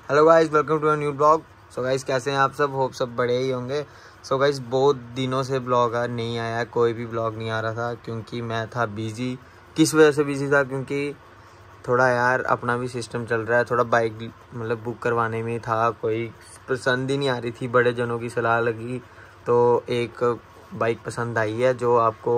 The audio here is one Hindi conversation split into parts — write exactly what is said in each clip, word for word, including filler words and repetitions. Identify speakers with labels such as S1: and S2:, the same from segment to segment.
S1: Hello guys, welcome to a new blog. So guys, कैसे हैं आप सब? होप सब बड़े ही होंगे। सो गाइस, बहुत दिनों से ब्लॉग नहीं आया, कोई भी ब्लॉग नहीं आ रहा था क्योंकि मैं था बिजी। किस वजह से बिजी था? क्योंकि थोड़ा यार अपना भी सिस्टम चल रहा है, थोड़ा बाइक मतलब बुक करवाने में था, कोई पसंद ही नहीं आ रही थी। बड़े जनों की सलाह लगी तो एक बाइक पसंद आई है जो आपको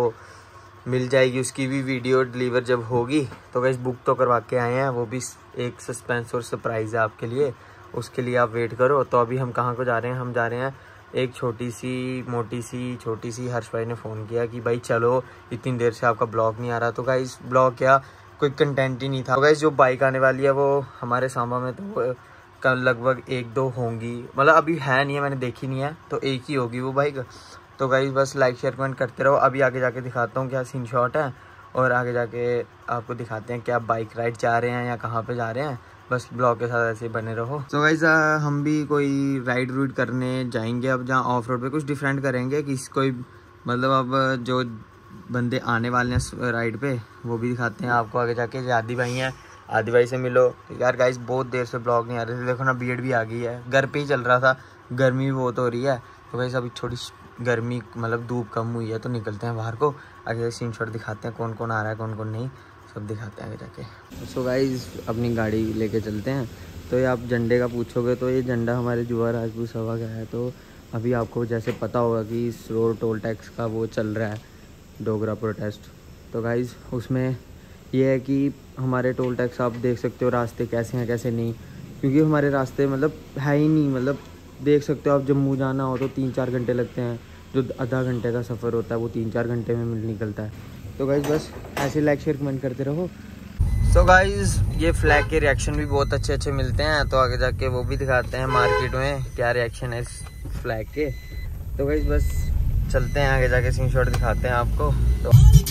S1: मिल जाएगी। उसकी भी वीडियो डिलीवर जब होगी तो गाइस बुक तो करवा के आए हैं, वो भी एक सस्पेंस और सरप्राइज़ है आपके लिए, उसके लिए आप वेट करो। तो अभी हम कहाँ को जा रहे हैं? हम जा रहे हैं एक छोटी सी मोटी सी छोटी सी हर्ष भाई ने फ़ोन किया कि भाई चलो, इतनी देर से आपका ब्लॉग नहीं आ रहा। तो गाइस ब्लॉग क्या, कोई कंटेंट ही नहीं था। तो गाइस जो बाइक आने वाली है वो हमारे सांबा में तो कल लगभग एक दो होंगी, मतलब अभी है नहीं है, मैंने देखी नहीं है, तो एक ही होगी वो बाइक। तो गाइस बस लाइक शेयर कमेंट करते रहो। अभी आगे जाके दिखाता हूँ क्या सीन शॉट है और आगे जाके आपको दिखाते हैं क्या बाइक राइड जा रहे हैं या कहाँ पे जा रहे हैं। बस ब्लॉग के साथ ऐसे ही बने रहो। तो गाइस हम भी कोई राइड रूड करने जाएंगे अब, जहाँ ऑफ रोड पे कुछ डिफरेंट करेंगे। किस कोई मतलब अब जो बंदे आने वाले हैं राइड पे वो भी दिखाते हैं आपको आगे जाके। आदि भाई हैं, आदि भाई से मिलो। यार गाइस बहुत देर से ब्लॉग नहीं आ रहे थे, देखो ना बीएड भी आ गई है। घर पे ही चल रहा था, गर्मी भी बहुत हो रही है। तो गाइस अभी थोड़ी गर्मी मतलब धूप कम हुई है तो निकलते हैं बाहर को, आगे सीन शॉट दिखाते हैं कौन कौन आ रहा है कौन कौन नहीं, सब दिखाते हैं आगे जाके। सो गाइस अपनी गाड़ी लेके चलते हैं। तो ये आप झंडे का पूछोगे तो ये झंडा हमारे जुआ राजपूत सभा का है। तो अभी आपको जैसे पता होगा कि इस रोड टोल टैक्स का वो चल रहा है, डोगरा प्रोटेस्ट। तो गाइस उसमें ये है कि हमारे टोल टैक्स आप देख सकते हो रास्ते कैसे हैं कैसे नहीं, क्योंकि हमारे रास्ते मतलब है ही नहीं। मतलब देख सकते हो आप, जम्मू जाना हो तो तीन चार घंटे लगते हैं, जो आधा घंटे का सफ़र होता है वो तीन चार घंटे में मिल निकलता है। तो गाइस बस ऐसे लाइक शेयर कमेंट करते रहो। सो गाइस ये फ्लैग के रिएक्शन भी बहुत अच्छे अच्छे मिलते हैं, तो आगे जाके वो भी दिखाते हैं मार्केट में क्या रिएक्शन है इस फ्लैग के। तो गाइस बस चलते हैं आगे जाके, सीन शॉट दिखाते हैं आपको। तो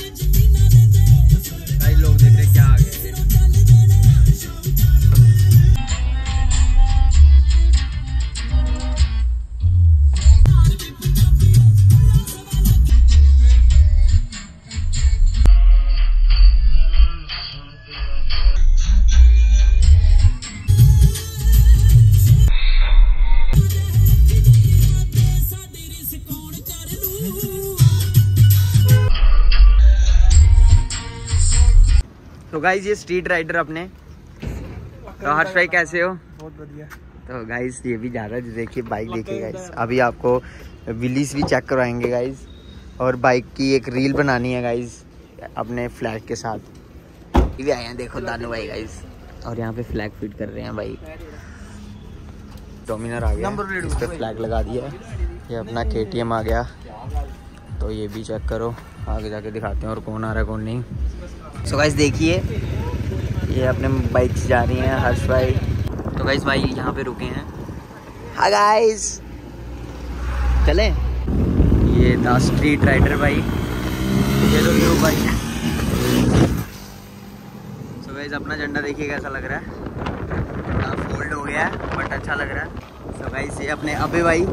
S1: कई लोग देख रहे हैं क्या आ गए। तो गाइस ये स्ट्रीट राइडर अपने, तो हर्ष भाई कैसे हो?
S2: बहुत बढ़िया।
S1: तो गाइस ये भी जा रहा है, देखिए बाइक देखिए गाइस। अभी आपको व्हील्स भी चेक करवाएंगे गाइस, और बाइक की एक रील बनानी है गाइस अपने फ्लैग के साथ। ये भी आए हैं देखो दानू भाई गाइस, और यहाँ पे फ्लैग फिट कर रहे हैं भाई। डोमिनर आ गया, इस पे फ्लैग लगा दिया। ये अपना केटीएम आ गया, तो ये भी चेक करो, आगे जाके दिखाते हैं और कौन आ रहा है कौन नहीं। सो गाइस देखिए ये अपने बाइक से जा रही हैं हर्ष भाई। तो गाइस भाई यहाँ पे रुके हैं। हाय गाइस चले, ये था स्ट्रीट राइडर भाई, ये लो यूरो भाई। सो गाइस अपना झंडा देखिए कैसा लग रहा है, फोल्ड हो गया है बट अच्छा लग रहा है। सो गाइस ये अपने अबे भाई,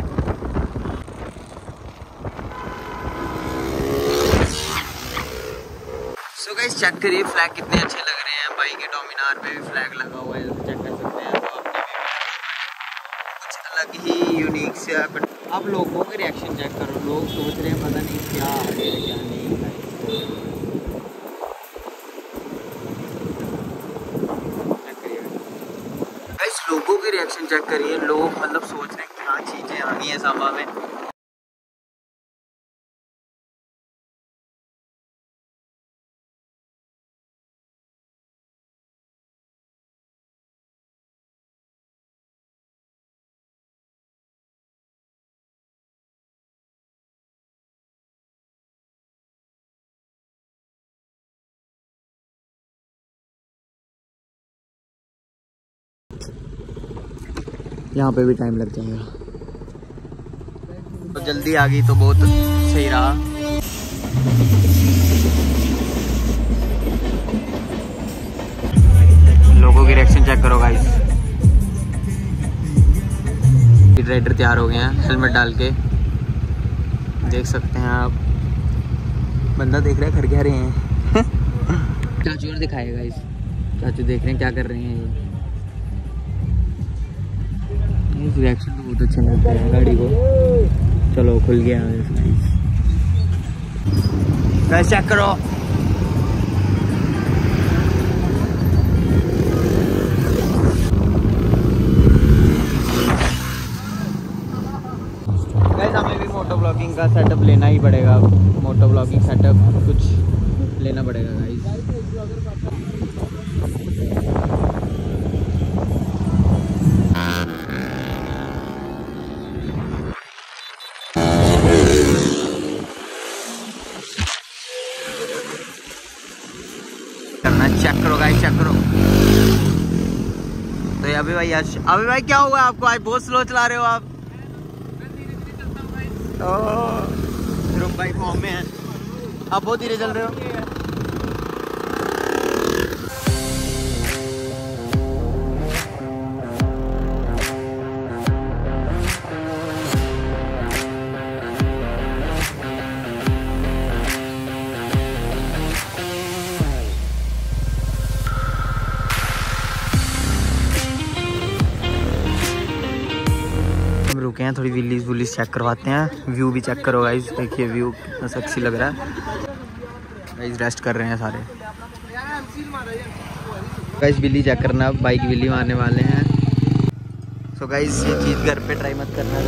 S1: तो गाइस चेक करिए फ्लैग कितने अच्छे लग रहे हैं। बाइक के डोमिनार पे भी फ्लैग लगा हुआ है, चेक कर सकते हैं। तो आपने भी कुछ अलग ही यूनिक से आप लोगों के रिएक्शन चेक करो। लोग सोच रहे हैं पता नहीं क्या आ गया क्या नहीं। चेक करिए गाइस, लोगों के रिएक्शन चेक करिए। लोग मतलब सोच रहे हैं क्या चीज़ें आ गई हैं सांबा में। यहाँ पे भी टाइम लग जाएगा, तो जल्दी आ गई तो बहुत सही रहा। लोगों की रिएक्शन चेक करो गाइस। राइडर तैयार हो गए हैं हेलमेट डाल के, देख सकते हैं आप। बंदा देख रहा है घर कह रहे हैं। चाचू और दिखाएगा गाइस, चाचू देख रहे हैं क्या कर रहे हैं ये। रिएक्शन तो बहुत अच्छे लगते हैं गाड़ी को। चलो खुल गया गाइस, चेक करो। गाइस हमें भी मोटो ब्लॉगिंग का सेटअप लेना ही पड़ेगा। मोटो ब्लॉगिंग सेटअप कुछ लेना पड़ेगा गाइस। करना चेक करो गाइस, चेक करो। तो अभी भाई आज अभी भाई क्या हुआ आपको? आज बहुत स्लो चला रहे हो आप। रुक भाई फॉर्म में है, आप बहुत धीरे चल रहे हो। रुके हैं, थोड़ी विलीज वुलीज चेक करवाते हैं। व्यू भी चेक करो गाइस, देखिए व्यू कितना सेक्सी लग रहा है। गाइस रेस्ट कर रहे हैं सारे। गाइस विली चेक करना, बाइक विली मारने वाले हैं। सो so गाइस ये चीज़ घर पे ट्राई मत करना।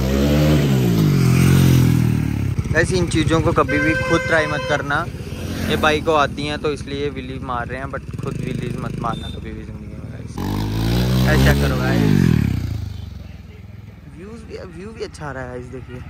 S1: गाइस इन चीज़ों को कभी भी खुद ट्राई मत करना। ये बाइक को आती हैं तो इसलिए विली मार रहे हैं, बट खुद विलीज मत मारना कभी भी जिंदगी में गाइस। गाइस चेक करो गाइस, व्यू भी अच्छा आ रहा है। इस देखिए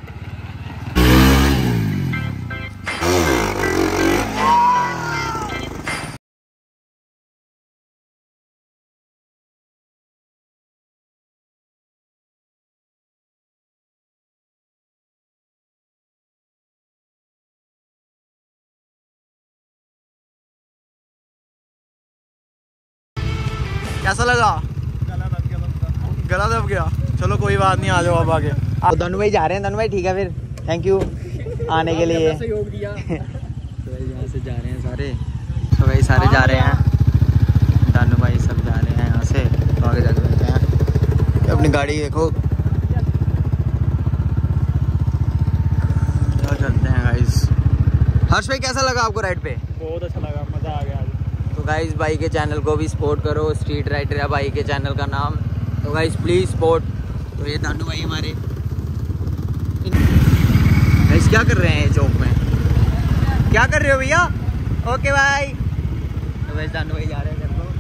S1: कैसा लगा? गला दब गया। चलो कोई बात नहीं, आ जाओ अब आगे। आप धनु भाई जा रहे हैं। धनु भाई ठीक है फिर, थैंक यू आने के लिए। सहयोग दिया। तो यहाँ से जा रहे हैं सारे। तो भाई सारे जा रहे हैं, धनु भाई सब जा रहे हैं यहाँ से। तो आगे जाके बैठते हैं। अपनी गाड़ी देखो क्या करते हैं गाइस। हर्ष भाई कैसा लगा आपको राइड पे?
S2: बहुत अच्छा लगा, मज़ा आ गया।
S1: तो गाइस भाई के चैनल को भी सपोर्ट करो, स्ट्रीट राइडर है भाई के चैनल का नाम। तो गाइस प्लीज़ सपोर्ट। तो ये दानू भाई हमारे गाइस क्या कर रहे हैं चौक में? क्या कर रहे हो भैया? ओके भाई। तो गाइस दानू भाई जा रहे हैं घर को।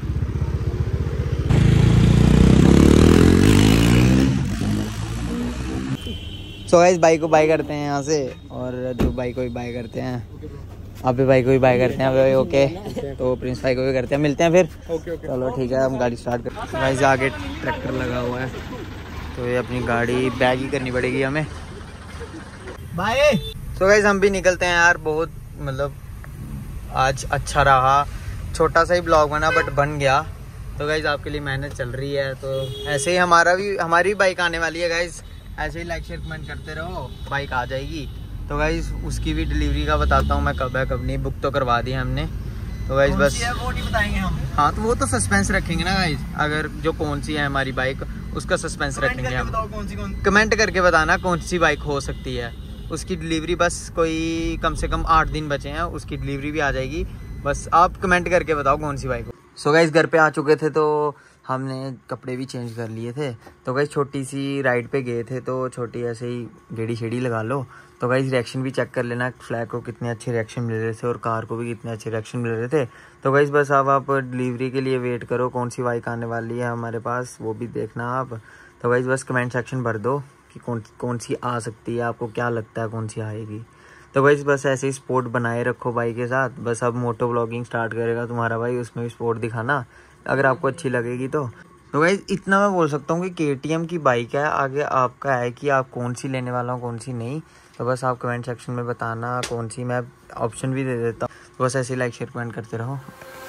S1: सो गाइस बाइक को बाय करते हैं यहाँ से, और जो बाइक को भी बाय करते हैं। आप भी बाइक को भी बाय करते हैं भाई। ओके तो प्रिंस भाई को भी करते हैं। मिलते हैं फिर।
S2: ओके ओके
S1: चलो ठीक है, हम गाड़ी स्टार्ट करते हैं। गाइस आगे ट्रैक्टर लगा हुआ है, तो ये अपनी गाड़ी बैग ही करनी पड़ेगी हमें भाई। सो गाइस हम भी निकलते हैं यार। बहुत मतलब आज अच्छा रहा, छोटा सा ही ब्लॉग बना बट बन गया। तो गाइस आपके लिए मेहनत चल रही है। तो ऐसे ही हमारा भी हमारी भी बाइक आने वाली है गाइस। ऐसे ही लाइक शेयर कमेंट करते रहो, बाइक आ जाएगी। तो गाइस उसकी भी डिलीवरी का बताता हूँ मैं, कब है कब नहीं। बुक तो करवा दी हमने। तो गाइस बस
S2: वो नहीं बताएंगे हम।
S1: हाँ तो वो तो सस्पेंस रखेंगे ना गाइस। अगर जो कौन सी है हमारी बाइक, उसका सस्पेंस रखेंगे हम।
S2: कौन सी कौन
S1: कमेंट करके बताना कौन सी बाइक हो सकती है। उसकी डिलीवरी बस कोई कम से कम आठ दिन बचे हैं, उसकी डिलीवरी भी आ जाएगी। बस आप कमेंट करके बताओ कौन सी बाइक हो। सो गाइस घर पे आ चुके थे, तो हमने कपड़े भी चेंज कर लिए थे। तो गाइस छोटी सी राइड पे गए थे, तो छोटी ऐसे ही गेड़ी शेड़ी लगा लो। तो गाइस रिएक्शन भी चेक कर लेना, फ्लैग को कितने अच्छे रिएक्शन मिल रहे थे और कार को भी कितने अच्छे रिएक्शन मिल रहे थे। तो गाइस बस अब आप डिलीवरी के लिए वेट करो, कौन सी बाइक आने वाली है हमारे पास वो भी देखना आप। तो गाइस बस कमेंट सेक्शन भर दो कि कौन कौन सी आ सकती है, आपको क्या लगता है कौन सी आएगी। तो गाइस बस ऐसे ही स्पोर्ट बनाए रखो भाई के साथ। बस अब मोटो ब्लॉगिंग स्टार्ट करेगा तुम्हारा भाई, उसमें भी स्पोर्ट दिखाना अगर आपको अच्छी लगेगी तो। तो गाइस इतना मैं बोल सकता हूँ कि केटीएम की बाइक है, आगे आपका है कि आप कौन सी लेने वाला हो कौन सी नहीं। तो बस आप कमेंट सेक्शन में बताना कौन सी, मैं ऑप्शन भी दे देता हूँ। तो बस ऐसे ही लाइक शेयर कमेंट करते रहो।